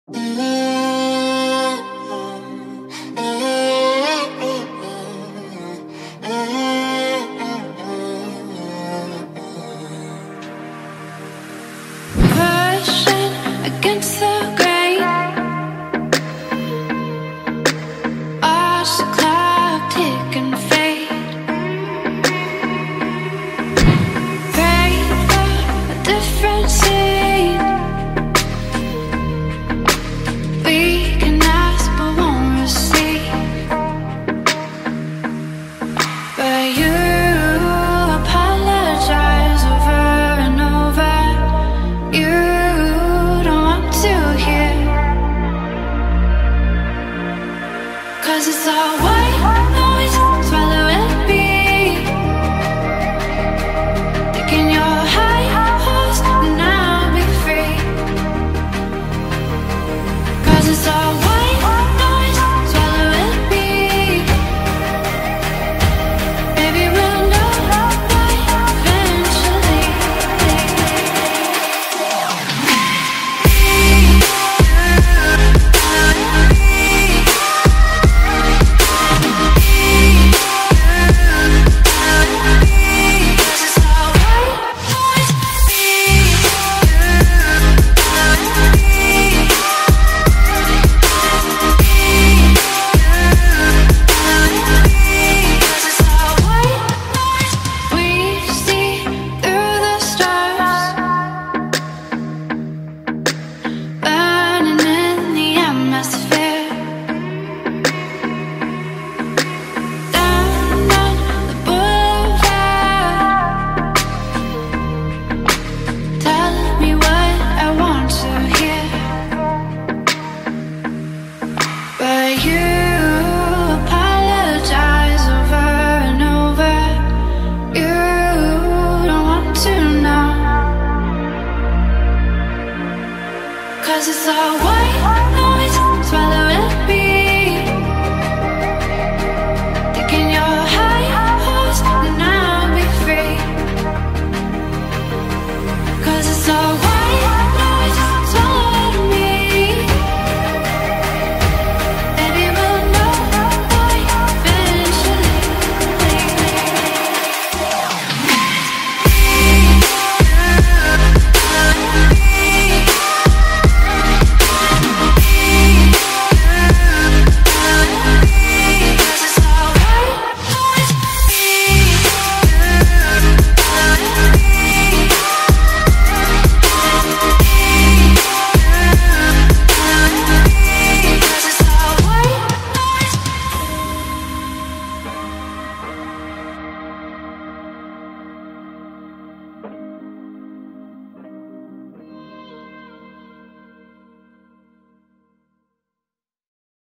Against the grain, watch the clock tick and fade. Pray for a different scene. We can ask but won't receive. But you apologize over and over. You cause it's all white noise, swallow and be. Taking your high horse and I'll be free. Cause it's all white noise, swallow and be. Maybe we'll know why eventually. Cause it's all white.